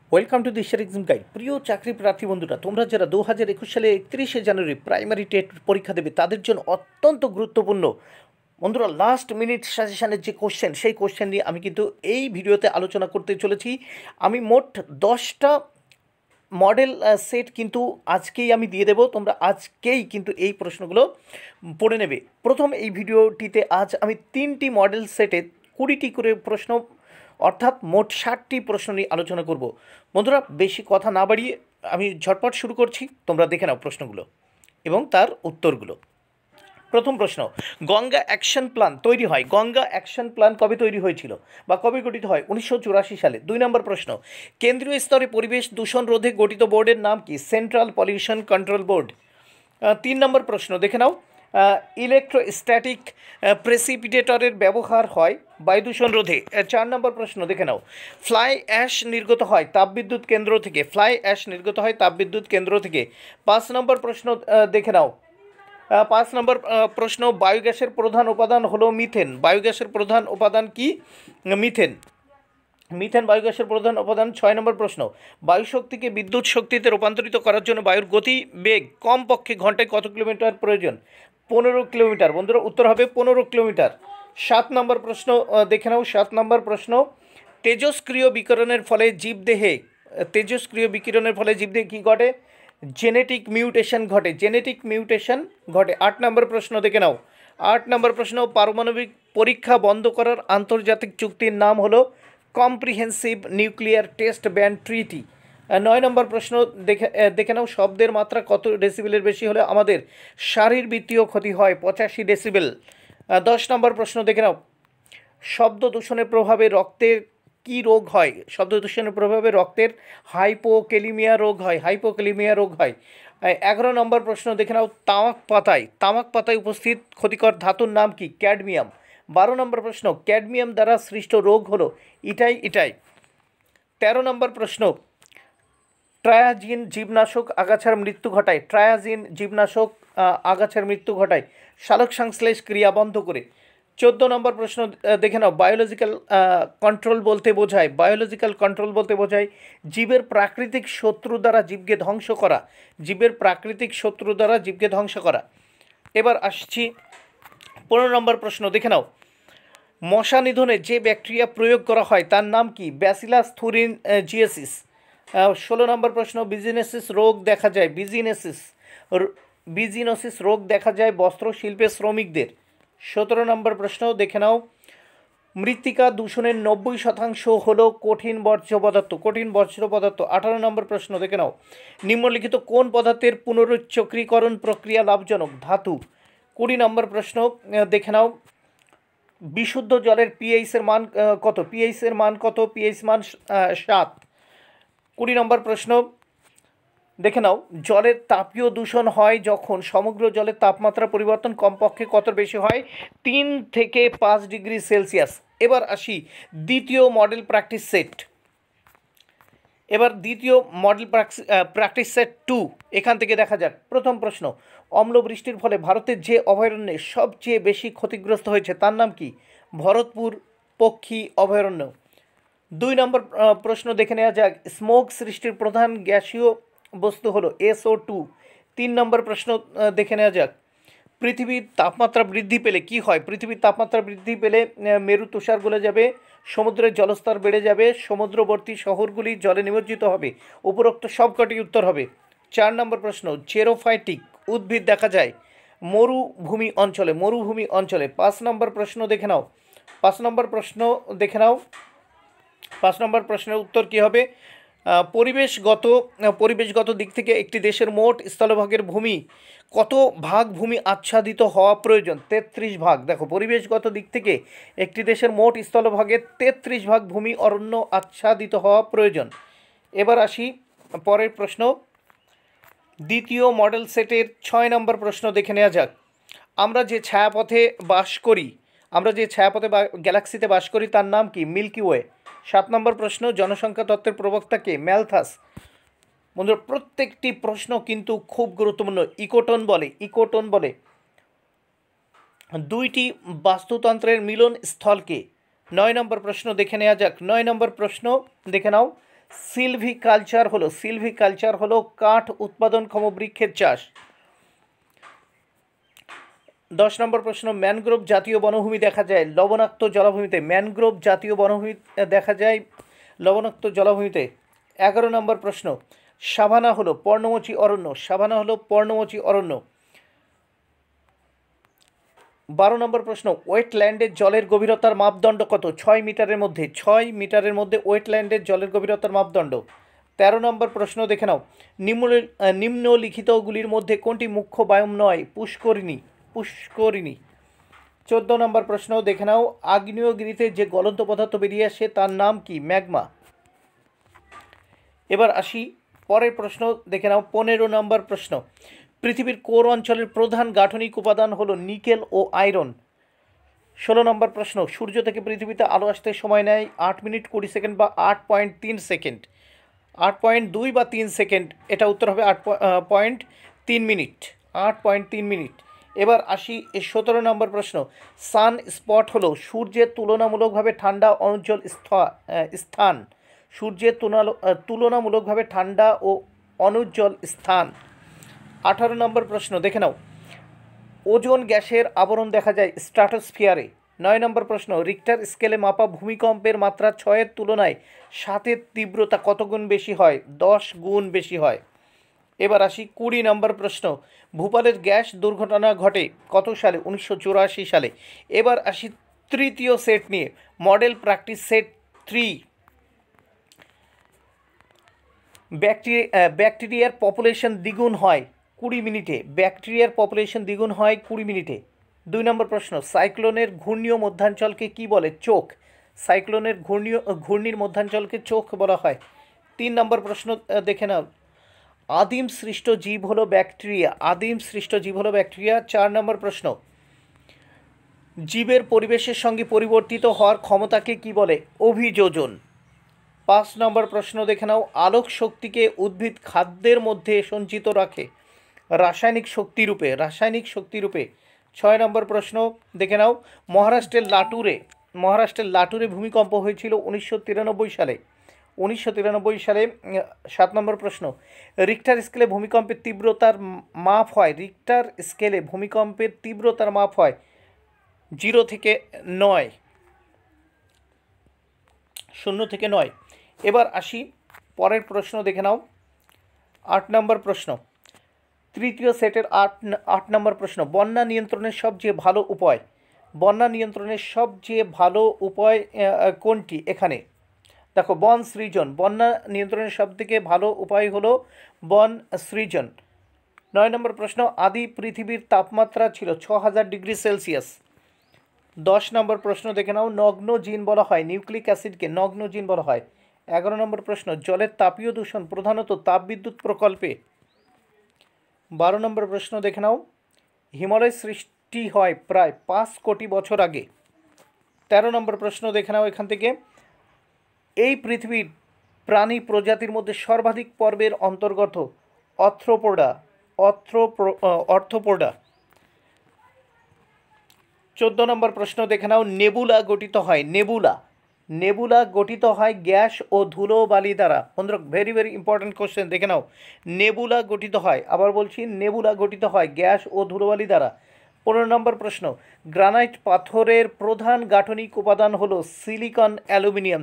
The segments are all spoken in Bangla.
ওয়েলকাম টু দিশার এক্সাম গাইড। প্রিয় চাকরি প্রার্থী বন্ধুরা, তোমরা যারা 2021 সালে 31শে জানুয়ারি প্রাইমারি টেট পরীক্ষা দেবে তাদের জন্য অত্যন্ত গুরুত্বপূর্ণ বন্ধুরা লাস্ট মিনিট সাজেশানের যে কোশ্চেন, সেই কোশ্চেন নিয়ে আমি কিন্তু এই ভিডিওতে আলোচনা করতে চলেছি। আমি মোট 10টা মডেল সেট কিন্তু আজকেই আমি দিয়ে দেবো। তোমরা আজকেই কিন্তু এই প্রশ্নগুলো পড়ে নেবে। প্রথম এই ভিডিওটিতে আজ আমি 3টি মডেল সেটে 20টি করে প্রশ্ন, অর্থাৎ মোট 60টি প্রশ্ন নিয়ে আলোচনা করব। বন্ধুরা, বেশি কথা না বাড়িয়ে আমি ঝটপট শুরু করছি। তোমরা দেখে নাও প্রশ্নগুলো এবং তার উত্তরগুলো। প্রথম প্রশ্ন, গঙ্গা অ্যাকশন প্ল্যান তৈরি হয়। গঙ্গা অ্যাকশন প্ল্যান কবে তৈরি হয়েছিল বা কবে গঠিত হয়? 1984 সালে। 2 নম্বর প্রশ্ন, কেন্দ্রীয় স্তরে পরিবেশ দূষণ রোধে গঠিত বোর্ডের নাম কি? Central pollution control board. 3 নম্বর প্রশ্ন দেখে নাও, ইলেকট্রোস্ট্যাটিক প্রেসিপিটেটরের ব্যবহার হয় বায়ু দূষণ রোধে। 4 নম্বর প্রশ্ন দেখে নাও, ফ্লাই অ্যাশ নির্গত হয় তাপবিদ্যুৎ কেন্দ্র থেকে। ফ্লাই অ্যাশ নির্গত হয় তাপবিদ্যুৎ কেন্দ্র থেকে। 5 নম্বর প্রশ্ন দেখে নাও, 5 নম্বর প্রশ্ন, বায়োগ্যাসের প্রধান উপাদান হলো মিথেন। বায়োগ্যাসের প্রধান উপাদান কি? মিথেন। মিথেন বায়োগ্যাসের প্রধান উপাদান। 6 নম্বর প্রশ্ন, বায়ু শক্তিকে বিদ্যুৎ শক্তিতে রূপান্তরিত করার জন্য বায়ুর গতি বেগ কমপক্ষে ঘন্টায় কত কিলোমিটার প্রয়োজন? 15 কিলোমিটার। বন্ধুরা, উত্তর হবে 15 কিলোমিটার। 7 নম্বর প্রশ্ন দেখে নাও। 7 নম্বর প্রশ্ন, তেজস্ক্রিয় বিকিরণের ফলে জীবদেহে কী ঘটে? জেনেটিক মিউটেশন ঘটে। জেনেটিক মিউটেশন ঘটে। 8 নম্বর প্রশ্ন দেখে নাও। 8 নম্বর প্রশ্ন, পারমাণবিক পরীক্ষা বন্ধ করার আন্তর্জাতিক চুক্তির নাম হলো comprehensive nuclear test ban treaty. 9 নম্বর প্রশ্ন দেখে নাও, শব্দের মাত্রা কত ডেসিবেলের বেশি হলে আমাদের শারীরবৃত্তীয় ক্ষতি হয়? 85 ডেসিবেল। 10 নম্বর প্রশ্ন দেখে নাও, শব্দ দূষণের প্রভাবে রক্তের কি রোগ হয়? শব্দ দূষণের প্রভাবে রক্তের হাইপোক্যালিমিয়া রোগ হয়। 11 নম্বর প্রশ্ন দেখে নাও, তামাক পাতায় উপস্থিত ক্ষতিকর ধাতুর নাম কি? ক্যাডমিয়াম। 12 নম্বর প্রশ্ন, ক্যাডমিয়াম দ্বারা সৃষ্ট রোগ হলো ইটাই। 13 নম্বর প্রশ্ন, ট্রায়াজিন জীবনাশক আগাছার মৃত্যু ঘটায়। সালোক সংশ্লেষ ক্রিয়া বন্ধ করে। 14 নম্বর প্রশ্ন দেখে নাও, বায়োলজিক্যাল কন্ট্রোল বলতে বোঝায় জীবের প্রাকৃতিক শত্রু দ্বারা জীবকে ধ্বংস করা। এবার আসছি 15 নম্বর প্রশ্ন দেখে নাও, মশা নিধনে যে ব্যাকটেরিয়া প্রয়োগ করা হয় তার নাম কি? ব্যাসিলাস থুরিনজিয়েসিস। 16 নম্বর প্রশ্ন, বিজিনোসিস রোগ দেখা যায় বস্ত্র শিল্পের শ্রমিকদের। 17 নম্বর প্রশ্ন দেখে নাও, মৃত্তিকা দূষণের 90% হলো কঠিন বর্জ্য পদার্থ। 18 নম্বর প্রশ্ন দেখে নাও, নিম্নলিখিত কোন পদার্থের পুনরুচ্চক্রীকরণ প্রক্রিয়া লাভজনক? ধাতু। 20 নম্বর প্রশ্ন দেখে নাও, বিশুদ্ধ জলের পিএইচ এর মান কত? পিএইচ মান 7। 20 নম্বর প্রশ্ন দেখে নাও, জলের তাপীয় দূষণ হয় যখন সমগ্র জলের তাপমাত্রা পরিবর্তন কমপক্ষে কত বেশি হয়? 3 থেকে 5 ডিগ্রি সেলসিয়াস। এবার আসি দ্বিতীয় মডেল প্র্যাকটিস সেট 2। এখান থেকে দেখা যাক। প্রথম প্রশ্ন, অম্লবৃষ্টির ফলে ভারতের যে অভয়ারণ্যে সবচেয়ে বেশি ক্ষতিগ্রস্ত হয়েছে তার নাম কি? ভরতপুর পক্ষী অভয়ারণ্য। 2 নম্বর প্রশ্ন দেখে নেওয়া যাক, স্মোক সৃষ্টির প্রধান গ্যাসীয় বস্তু হলো SO2। 3 নম্বর প্রশ্ন দেখে নেওয়া যাক, পৃথিবীর তাপমাত্রা বৃদ্ধি পেলে কি হয়? পৃথিবীর তাপমাত্রা বৃদ্ধি পেলে মেরু তুষার গলে যাবে, সমুদ্রের জলস্তর বেড়ে যাবে, সমুদ্রবর্তী শহরগুলি জলে নিমজ্জিত হবে। উপরোক্ত সবকটি উত্তর হবে। 4 নম্বর প্রশ্ন, জেরোফাইটিক উদ্ভিদ দেখা যায় মরুভূমি অঞ্চলে। 5 নম্বর প্রশ্ন দেখে নাও। 5 নম্বর প্রশ্নের উত্তর কি হবে? পরিবেশগত দিক থেকে একটি দেশের মোট স্থলভাগের ভূমি কত ভাগ ভূমি আচ্ছাদিত হওয়া প্রয়োজন? 33 ভাগ। দেখো, পরিবেশগত দিক থেকে একটি দেশের মোট স্থলভাগের 33 ভাগ ভূমি অরণ্য আচ্ছাদিত হওয়া প্রয়োজন। এবার আসি পরের প্রশ্ন, দ্বিতীয় মডেল সেটের 6 নম্বর প্রশ্ন দেখে নেওয়া যাক, আমরা যে ছায়াপথে বা গ্যালাক্সিতে বাস করি তার নাম কি? Milky way. 7 নম্বর প্রশ্ন, জনসংখ্যা তত্ত্বের প্রবক্তা কে? ম্যালথাস। বন্ধুরা, প্রত্যেকটি প্রশ্ন কিন্তু খুব গুরুত্বপূর্ণ। ইকোটন বলে 2টি বাস্তুতন্ত্রের মিলন স্থলকে। 9 নম্বর প্রশ্ন দেখে নেওয়া যাক। 9 নম্বর প্রশ্ন দেখে নাও, সিলভিকালচার হলো কাঠ উৎপাদনক্ষম বৃক্ষের চাষ। 10 নম্বর প্রশ্ন, ম্যানগ্রোভ জাতীয় বনভূমি দেখা যায় লবণাক্ত জলাভূমিতে। ম্যানগ্রোভ জাতীয় বনভূমি দেখা যায় লবণাক্ত জলাভূমিতে। 11 নম্বর প্রশ্ন, সাভানা হলো পর্ণমোচী অরণ্য। 12 নম্বর প্রশ্ন, ওয়েটল্যান্ডের জলের গভীরতার মাপদণ্ড কত? 6 মিটারের মধ্যে ওয়েটল্যান্ডের জলের গভীরতার মাপদণ্ড। 13 নম্বর প্রশ্ন দেখে নাও, নিম্নলিখিতগুলির মধ্যে কোনটি মুখ্য বায়ুম নয়? পুষ্করিণী। 14 নম্বর প্রশ্ন দেখে নাও, আগ্নেয়গিরিতে যে গলন্ত পদার্থ বেরিয়ে আসে তার নাম কি? ম্যাগমা। এবার আসি পরের প্রশ্ন দেখে নাও, 15 নম্বর প্রশ্ন, পৃথিবীর কোর অঞ্চলের প্রধান গাঠনিক উপাদান হলো নিকেল ও আয়রন। 16 নম্বর প্রশ্ন, সূর্য থেকে পৃথিবীতে আলো আসতে সময় নেয় 8 মিনিট 20 সেকেন্ড বা 8.3 সেকেন্ড। 8.2 বা 3 সেকেন্ড, এটা উত্তর হবে 8.3 মিনিট। 8.3 মিনিট। এবার আসি 17 নম্বর প্রশ্ন, সান স্পট হলো সূর্যের তুলনামূলকভাবে ঠান্ডা অনুজ্জ্বল স্থান। সূর্যের তুলনামূলকভাবে ঠান্ডা ও অনুজ্জ্বল স্থান। 18 নম্বর প্রশ্ন দেখে নাও, ওজোন গ্যাসের আবরণ দেখা যায় স্ট্র্যাটোস্ফিয়ারে। 9 নম্বর প্রশ্ন, রিক্টার স্কেলে মাপা ভূমিকম্পের মাত্রা 6-এর তুলনায় 7-এর তীব্রতা কত গুণ বেশি হয়? 10 গুণ বেশি হয়। এবার আসি 20 নম্বর প্রশ্ন, ভূপালের গ্যাস দুর্ঘটনা ঘটে কত সালে? 1984 সালে। এবার আসি তৃতীয় সেট নিয়ে, মডেল প্র্যাকটিস সেট 3। ব্যাকটেরিয়ার পপুলেশন দ্বিগুণ হয় 20 মিনিটে। 2 নম্বর প্রশ্ন, সাইক্লোনের ঘূর্ণীয় মধ্যাঞ্চলকে কি বলে? চোখ। ঘূর্ণির মধ্যাঞ্চলকে চোখ বলা হয়। 3 নম্বর প্রশ্ন দেখে নাও, আদিম সৃষ্ট জীব হলো ব্যাকটেরিয়া। 4 নম্বর প্রশ্ন, জীবের পরিবেশের সঙ্গে পরিবর্তিত হওয়ার ক্ষমতাকে কি বলে? অভিযোজন। 5 নম্বর প্রশ্ন দেখে নাও, আলোক শক্তিকে উদ্ভিদ খাদ্যের মধ্যে সঞ্চিত রাখে রাসায়নিক শক্তিরূপে। 6 নম্বর প্রশ্ন দেখে নাও, মহারাষ্ট্রের লাটুরে ভূমিকম্প হয়েছিল 1993 সালে। 7 নম্বর প্রশ্ন, রিক্টার স্কেলে ভূমিকম্পের তীব্রতার মাপ হয় 0 থেকে 9। এবার আসি পরের প্রশ্ন দেখে নাও, 8 নম্বর প্রশ্ন, তৃতীয় সেটের 8 নম্বর প্রশ্ন, বন্যা নিয়ন্ত্রণের সবচেয়ে ভালো উপায় কোনটি? এখানে দেখো, বন সৃজন। বন্যা নিয়ন্ত্রণের সবথেকে ভালো উপায় হলো বন সৃজন। 9 নম্বর প্রশ্ন, আদি পৃথিবীর তাপমাত্রা ছিল 6000 ডিগ্রি সেলসিয়াস। 10 নম্বর প্রশ্ন দেখে নাও, নগ্ন জিন বলা হয় নিউক্লিক অ্যাসিডকে। 11 নম্বর প্রশ্ন, জলের তাপীয় দূষণ প্রধানত তাপবিদ্যুৎ প্রকল্পে। 12 নম্বর প্রশ্ন দেখে নাও, হিমালয় সৃষ্টি হয় প্রায় 5 কোটি বছর আগে। 13 নম্বর প্রশ্ন দেখে নাও এখান থেকে, এই পৃথিবীর প্রাণী প্রজাতির মধ্যে সর্বাধিক পর্বের অন্তর্গত অর্থোপোডা। 14 নম্বর প্রশ্ন দেখে নাও, নেবুলা গঠিত হয় গ্যাস ও ধুলো বালি দ্বারা। বন্ধুরা, ভেরি ইম্পর্টেন্ট কোশ্চেন দেখে নাও, নেবুলা গঠিত হয় গ্যাস ও ধুলোবালি দ্বারা। 15 নম্বর প্রশ্ন, গ্রানাইট পাথরের প্রধান গাঠনিক উপাদান হলো সিলিকন অ্যালুমিনিয়াম।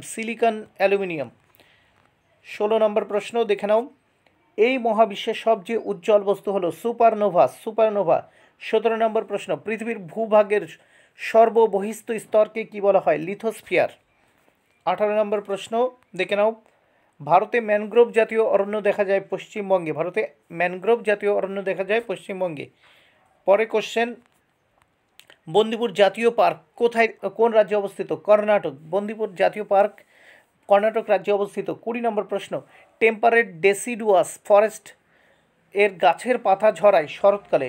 16 নম্বর প্রশ্ন দেখে নাও, এই মহাবিশ্বের সবচেয়ে উজ্জ্বল বস্তু হলো সুপারনোভা। 17 নম্বর প্রশ্ন, পৃথিবীর ভূভাগের সর্ববহিস্থ স্তরকে কি বলা হয়? লিথোস্ফিয়ার। 18 নম্বর প্রশ্ন দেখে নাও, ভারতে ম্যানগ্রোভ জাতীয় অরণ্য দেখা যায় পশ্চিমবঙ্গে। পরে কোশ্চেন, বন্দিপুর জাতীয় পার্ক কোন রাজ্যে অবস্থিত? কর্ণাটক। বন্দিপুর জাতীয় পার্ক কর্ণাটক রাজ্যে অবস্থিত। 20 নম্বর প্রশ্ন, টেম্পারেট ডেসিডুয়াস ফরেস্ট এর গাছের পাতা ঝরায় শরৎকালে।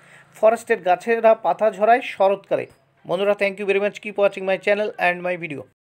বন্ধুরা, thank you very much, keep watching my channel and my video.